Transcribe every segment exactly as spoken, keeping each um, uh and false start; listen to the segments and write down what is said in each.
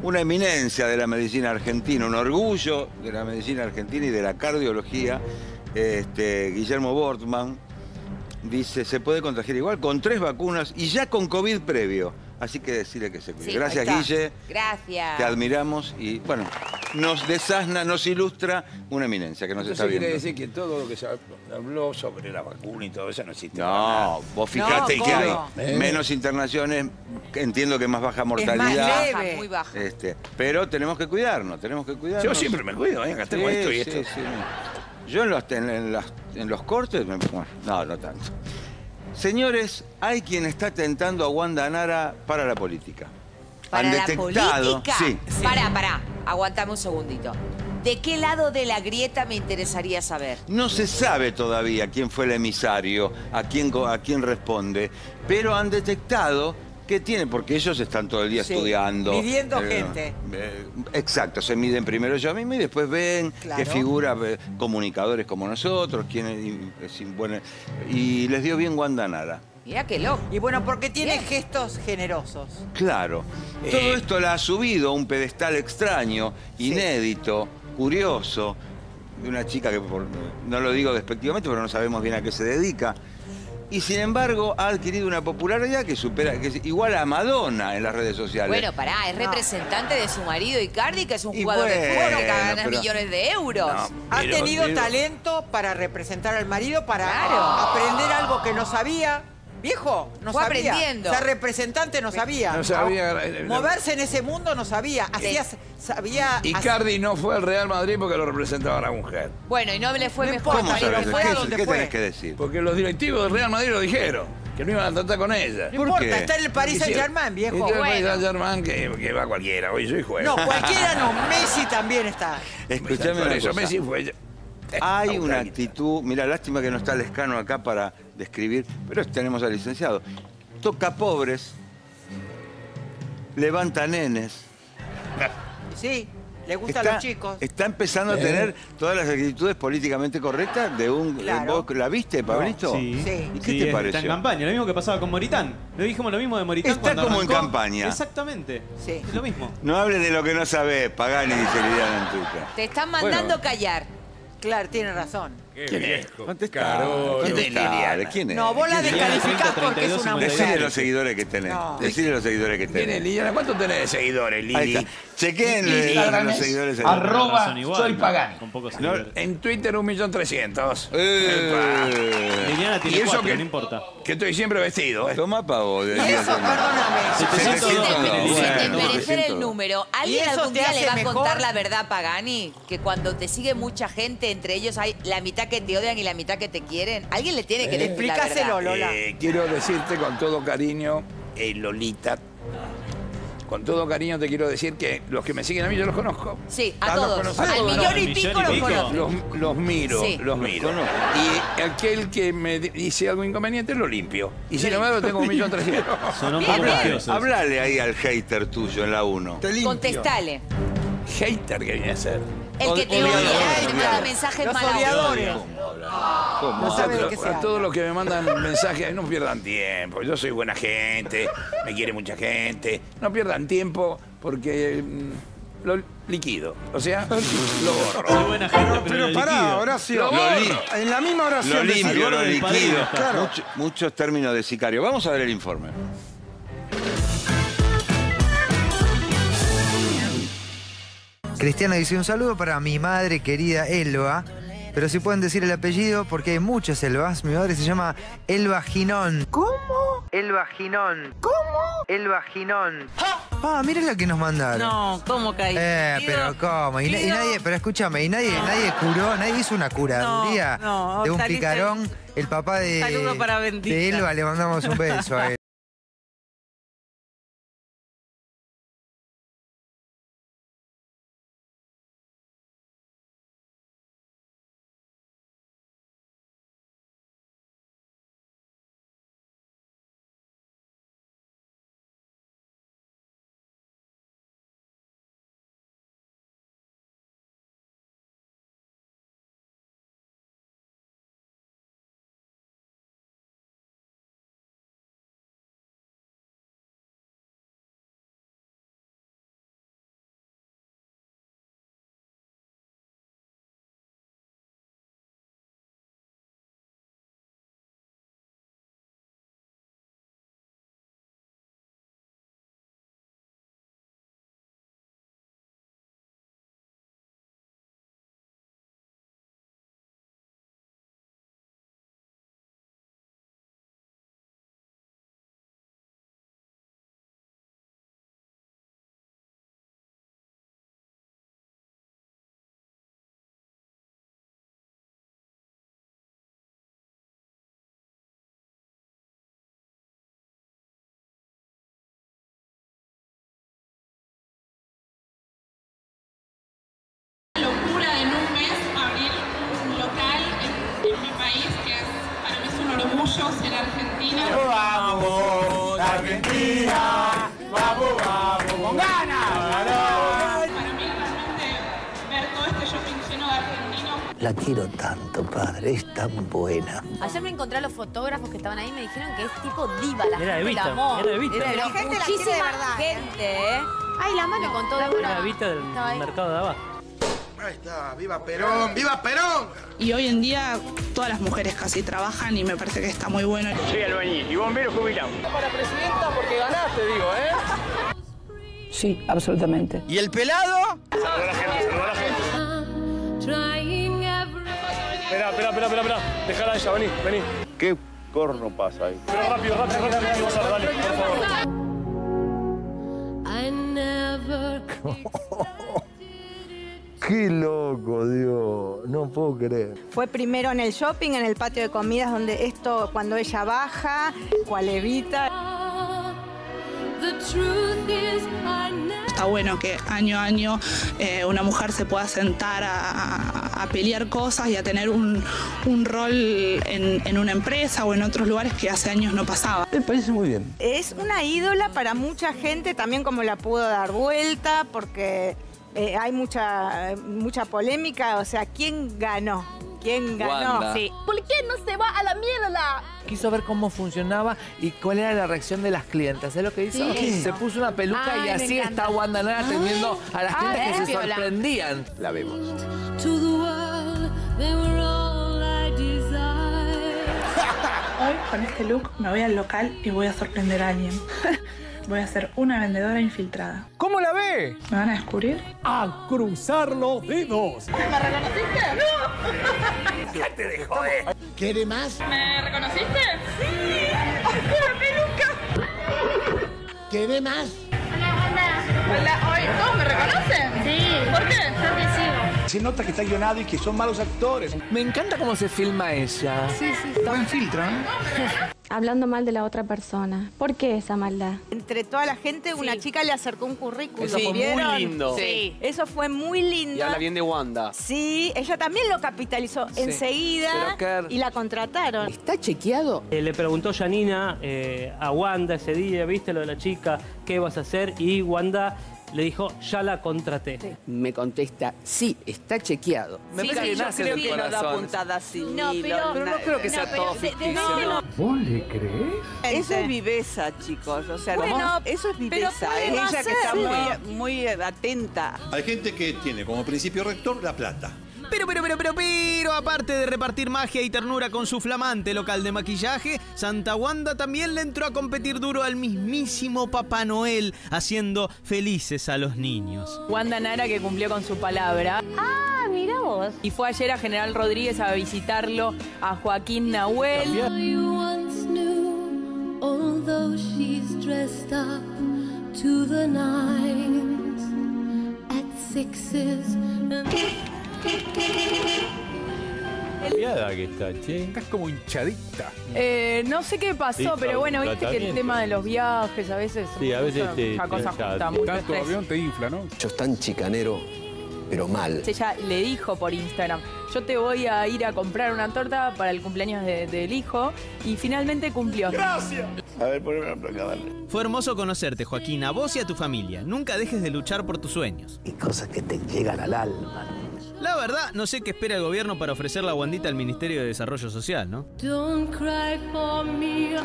una eminencia de la medicina argentina, un orgullo de la medicina argentina y de la cardiología, este, Guillermo Bortman, dice, se puede contagiar igual con tres vacunas y ya con COVID previo. Así que decirle que se cuide. Sí, Gracias, Guille. Gracias. Te admiramos y, bueno, nos desasna, nos ilustra una eminencia que nos Entonces está viendo. quiere decir que todo lo que se habló sobre la vacuna y todo eso no existe. No, vos fijate No, que hay ¿cómo? ¿Eh? menos internaciones, entiendo que más baja Es mortalidad. más Baja, leve. muy baja. Este, pero tenemos que cuidarnos, tenemos que cuidarnos. Yo siempre me cuido, ¿eh? Acá tengo Sí, esto y sí, esto. sí. Yo en los, en, en las- en los cortes, me- bueno, no, no tanto. Señores, hay quien está tentando a Wanda Nara para la política. ¿Para Han la detectado, política? sí, Pará, pará. Aguantame un segundito. ¿De qué lado de la grieta me interesaría saber? no se sabe todavía quién fue el emisario, a quién, co- a quién responde, pero han detectado que tiene, porque ellos están todo el día Sí, midiendo. midiendo gente. eh, exacto, se miden primero ellos mismos y después ven Claro. qué figura, eh, comunicadores como nosotros, quién es, es bueno, y les dio bien Wanda Nara. Mirá qué loco. Y bueno, porque tiene Bien. gestos generosos. Claro. Eh. Todo esto la ha subido a un pedestal extraño, inédito, curioso, de una chica que, por- no lo digo despectivamente, pero no sabemos bien a qué se dedica. Y sin embargo ha adquirido una popularidad que supera, que es igual a Madonna en las redes sociales. Bueno, pará, es representante de su marido Icardi, que es un Y jugador de bueno, fútbol que gana pero- millones de euros. No, Ha pero- tenido pero- talento para representar al marido, para Claro. aprender algo que no sabía. Viejo, no Fue sabía. aprendiendo. Ser representante no sabía. No sabía, eh, Moverse en ese mundo no sabía. Hacía, sabía. Icardi no fue al Real Madrid porque lo representaba la mujer. Bueno, y no le fue No mejor. importa, ¿Cómo pero sabes? fue a ¿Qué, donde qué fue. tenés que decir? Porque los directivos del Real Madrid lo dijeron, que no iban a tratar con ella. No ¿Por importa, qué? está en el Paris Saint Germain, viejo. Entonces, el Bueno. Paris Saint-Germain que, que va cualquiera, hoy soy juez. No, cualquiera no. Messi también está. Escuchame Por una eso cosa. Messi fue... Hay Eh, una Australita. actitud, mira, lástima que no está Lescano acá para describir, pero tenemos al licenciado. Toca pobres, levanta nenes. Sí, le gustan los chicos. está empezando a ¿Eh? tener todas las actitudes políticamente correctas de un... Claro. ¿Vos ¿La viste, Pablito? Sí. Sí. ¿Y qué Sí, te es- pareció? Está en campaña, lo mismo que pasaba con Moritán. Lo dijimos lo mismo de Moritán Está cuando como en arrancó. campaña. Exactamente. Sí. Es lo mismo. No hables de lo que no sabés, Pagani, dice Liliana en Twitter. Te están mandando Bueno. callar. Claro, tiene razón. ¿Quién es? Contestá, Carolo. contestá, ¿de quién es? No, vos la Liliana, descalificás treinta, porque es treinta y dos, una cincuenta y Decile mujer. los seguidores que tenés. No. Decile los seguidores que ¿Quién es tenés. Liliana? ¿Cuántos tenés de seguidores, Ahí Lili? está. Chequen Lili, los Instagram los es seguidores. ahí. arroba Son igual, soy ¿no? Pagani. Con pocos No, seguidores. En Twitter un millón trescientos. Eh, Liliana Y tiene eso cuatro, que, no importa. que estoy siempre vestido, ¿eh? Toma pavo. Y eso, perdóname. setecientos Sin dos, desme- bueno, sin bueno, desmerecer el setecientos. número, ¿Y ¿alguien eso algún te día le hace va a mejor? contar la verdad a Pagani? Que cuando te sigue mucha gente, entre ellos hay la mitad que te odian y la mitad que te quieren. ¿Alguien le tiene que Eh, decir la Explícaselo, verdad? Lola. Eh, quiero decirte con todo cariño, eh, Lolita, con todo cariño te quiero decir que los que me siguen a mí yo los conozco. Sí, a Ah, los todos. conozco. Al Ah, millón no, y millón pico y los pico. conoces. Los, los miro, Sí. los miro. conozco. Y aquel que me dice algo inconveniente lo limpio. Y sin embargo tengo un millón trescientos. Son Bien, hombres bien. graciosos. Hablale ahí al hater tuyo en la uno. Contestale. Hater que viene a ser. El que te Odiador, odia, el que te odiador. manda mensajes Los mala onda. odiadores. ¿Cómo? No sabe de qué se A habla. todos los que me mandan mensajes, no pierdan tiempo. Yo soy buena gente, me quiere mucha gente. No pierdan tiempo porque mm, lo liquido. O sea, lo borro. Soy buena gente, pero, Pero lo pará, liquido. Horacio. Lo Lo borro. li- En la misma Lo oración decís- limpio, lo del liquido. padrino está. Claro. Mucho- muchos términos de sicario. Vamos a ver el informe. Cristiano dice un saludo para mi madre querida Elba, pero si pueden decir el apellido porque hay muchas Elbas. Mi madre se llama Elba Ginón. ¿Cómo? Elba Ginón. ¿Cómo? Elba Ginón. Ah, mira la que nos mandaron. No, ¿cómo caí? Eh, Pido- pero ¿cómo? Y, na- y pido- nadie, pero escúchame, y nadie, nadie curó, nadie hizo una curaduría No, no, de un saliste- picarón. El papá de, Saludo para Bendita. de Elba, le mandamos un beso a él. La quiero tanto, padre, es tan buena. Ayer me encontré a los fotógrafos que estaban ahí y me dijeron que es tipo diva, la Era gente Evita, la amó. era Evita. Era Pero gente la quiere de muchísima verdad, ¿eh? gente, ¿eh? Ay, la mano. Me contó Era Débora. Evita del Estaba ahí. mercado de abajo. Ahí está, ¡viva Perón! ¡Viva Perón! Y hoy en día todas las mujeres casi trabajan y me parece que está muy bueno. Soy albañil y bombero jubilado. Para presidenta porque ganaste, digo, ¿eh? Sí, absolutamente. ¿Y el pelado? Saluda a la gente, saluda a la gente. Espera, espera, espera, espera, espera. Déjala a ella, vení, vení. ¿Qué corno pasa ahí? Pero rápido, rápido, rápido, rápido, Gonzalo, dale, por favor. Qué loco, Dios. No puedo creer. Fue primero en el shopping, en el patio de comidas, donde esto, cuando ella baja, cual Evita. Está bueno que año a año eh, una mujer se pueda sentar a, a- a pelear cosas y a tener un, un rol en, en una empresa o en otros lugares que hace años no pasaba. Me parece muy bien. Es una ídola para mucha gente, también como la pudo dar vuelta, porque eh, hay mucha, mucha polémica. O sea, ¿quién ganó? ¿Quién ganó? Wanda. Sí. ¿Por qué no se va a la mierda? Quiso ver cómo funcionaba y cuál era la reacción de las clientes. ¿Sabes lo que hizo? Sí. Se puso una peluca Ay, y me así encanta. está Wanda Nara atendiendo a las Ay, clientes que es se piola. sorprendían. La vemos. Hoy con este look me voy al local y voy a sorprender a alguien. Voy a ser una vendedora infiltrada. ¿Cómo la ve? ¿Me van a descubrir? A cruzar los dedos. ¿Me reconociste? Déjate de joder. ¿Quiere más? ¿Me reconociste? ¡Sí! ¡La peluca! ¿Quiere más? Hola, ¿hoy todos me reconocen? Sí. ¿Por qué? Yo te sigo. Se nota que está guionado y que son malos actores. Me encanta cómo se filma ella. Sí, sí. Buen filtro, ¿eh? Hablando mal de la otra persona. ¿Por qué esa maldad? Entre toda la gente, una chica le acercó un currículum. Eso fue muy ¿Vieron? lindo. Sí. Eso fue muy lindo. Y habla bien de Wanda. Sí, ella también lo capitalizó enseguida Pero que- y la contrataron. ¿Está chequeado? Eh, le preguntó Janina eh, a Wanda ese día, ¿viste lo de la chica? ¿Qué vas a hacer? Y Wanda le dijo, ya la contraté. Me contesta, sí, está chequeado. Me Sí, parece que yo nace creo del que no da corazón. puntada así. No, pero- Pero no creo que sea pero todo de- de- ficticio. de- ¿no? ¿Vos le crees? Eso es viveza, chicos. O sea, Bueno, no- eso es pero viveza. puede Es no ella que está hacerlo. muy, muy atenta. Hay gente que tiene como principio rector la plata. Pero, pero, pero, pero, pero, aparte de repartir magia y ternura con su flamante local de maquillaje, Santa Wanda también le entró a competir duro al mismísimo Papá Noel, haciendo felices a los niños. Wanda Nara, que cumplió con su palabra. Ah, mira vos. Y fue ayer a General Rodríguez a visitarlo a Joaquín Nahuel. Mirada que está, che. Estás como hinchadita. Eh, no sé qué pasó, Sí, pero bueno, viste que el tratamiento. tema de los viajes a veces... Sí, a veces te- Esa cosa ya, junta, te- mucho tanto estrés. avión te infla, ¿no? Yo es tan chicanero, pero mal. Ella le dijo por Instagram, yo te voy a ir a comprar una torta para el cumpleaños de- del hijo, y finalmente cumplió. ¡Gracias! A ver, poneme una placa, dale. Fue hermoso conocerte, Joaquín, a vos y a tu familia. Nunca dejes de luchar por tus sueños. Y cosas que te llegan al alma. La verdad, no sé qué espera el gobierno para ofrecer la Wandita al Ministerio de Desarrollo Social, ¿no? Don't cry for me,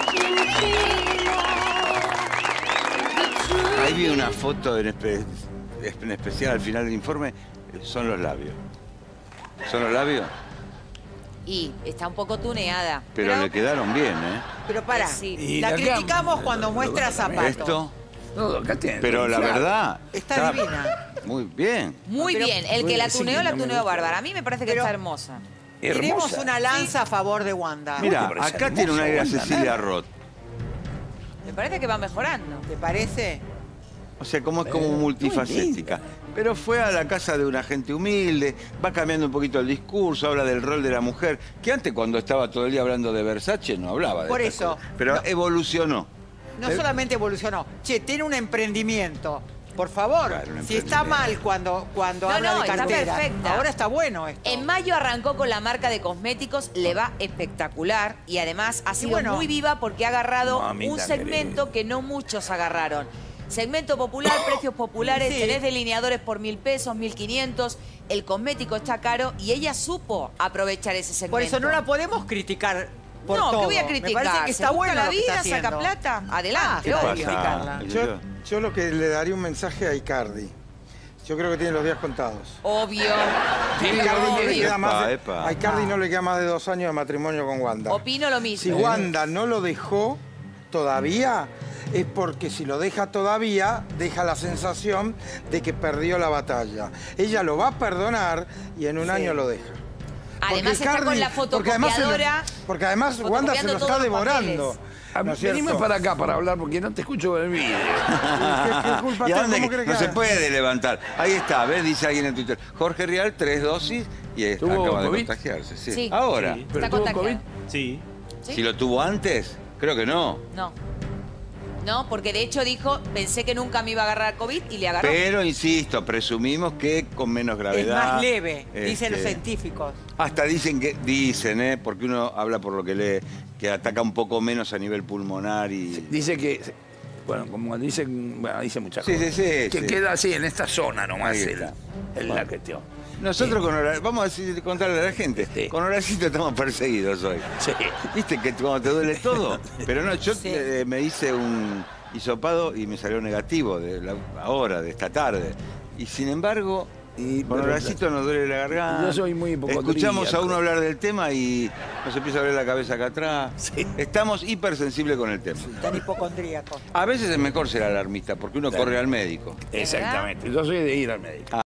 Ahí vi una foto en, espe- en especial al final del informe. Son los labios. ¿Son los labios? Y está un poco tuneada. Pero le quedaron bien, ¿eh? Pero para, Sí. Y la de acá- criticamos cuando muestra zapatos. Esto. No, acá tiene. Pero la verdad. Está divina. Muy bien. Muy Pero- bien. El que la Sí, tuneó, que la no me tuneó gusta. bárbara. A mí me parece que Pero- está hermosa. Tenemos una lanza a favor de Wanda. Mira, ¿Te parece acá hermosa, tiene un aire a Wanda Cecilia Nara? Roth. Me parece que va mejorando. ¿Te parece? O sea, como es como multifacética. Pero fue a la casa de una gente humilde, va cambiando un poquito el discurso, habla del rol de la mujer, que antes cuando estaba todo el día hablando de Versace no hablaba de Por estas eso. cosas. Pero evolucionó. No Eh, solamente evolucionó. Che, tiene un emprendimiento. Por favor, Claro, un si está emprendimiento. mal cuando, cuando No, habla no, de está cartera, perfecta. ahora está bueno esto. En mayo arrancó con la marca de cosméticos, le va espectacular y además ha sido bueno. muy viva porque ha agarado Mamita un segmento que no muchos agarraron. Segmento popular, precios populares, Sí. tenés delineadores por mil pesos, mil quinientos, el cosmético está caro y ella supo aprovechar ese segmento. Por eso no la podemos criticar por No, todo. ¿qué voy a Me criticar? parece que Se está busca bueno la lo que está vida, saca haciendo. plata, adelante, ¿Qué obvio. pasa? criticarla. Yo, yo lo que le daría un mensaje a Icardi. Yo creo que tiene los días contados. Obvio. A Icardi no le Obvio. queda más de, Epa, epa. a Icardi no le queda más de dos años de matrimonio con Wanda. Opino lo mismo. Si Wanda no lo dejó todavía, es porque si lo deja todavía, deja la sensación de que perdió la batalla. Ella lo va a perdonar y en un Sí. año lo deja. Además está con la porque además, se lo- fotocopiadora. porque además Wanda se lo fotocopiando está todos los devorando. papeles. A ¿No es Venime cierto? para acá para hablar porque no te escucho con el vídeo. ¿Qué, qué culpa ¿Y a tengo? dónde ¿Cómo que- querés no que se haga? puede levantar? Ahí está, ¿ves? Dice alguien en Twitter. Jorge Rial, tres dosis y eh, ¿Tuvo acaba de COVID? contagiarse. Sí. Sí. Ahora, Sí. ¿Pero Está tuvo contagiado. COVID? Sí. ¿Sí? si lo tuvo antes, creo que no. No. No, porque de hecho dijo, pensé que nunca me iba a agarrar COVID y le agarró. Pero, insisto, presumimos que con menos Es gravedad. más leve, dicen los Este, científicos. Hasta dicen que, dicen, ¿eh? Porque uno habla por lo que lee, que ataca un poco menos a nivel pulmonar y... Dice que, bueno, como dicen, bueno, dice muchas Sí, cosas. sí, sí, Que sí. queda así, en esta zona nomás, Ahí el, está. el la cuestión. Nosotros con Horacio, vamos a decir, contarle a la gente, Sí. con Horacito estamos perseguidos hoy. Sí. ¿Viste que cuando te duele todo? Pero no, yo eh, me hice un hisopado y me salió negativo de la, ahora, de esta tarde. Y sin embargo, Y, con pero- Horacito nos duele la garganta. Yo soy muy hipocondríaco. Escuchamos a uno hablar del tema y nos empieza a doler la cabeza acá atrás. Sí. Estamos hipersensibles con el tema. Tan hipocondríaco. A veces es mejor ser alarmista porque uno corre al médico. Exactamente. Yo soy de ir al médico.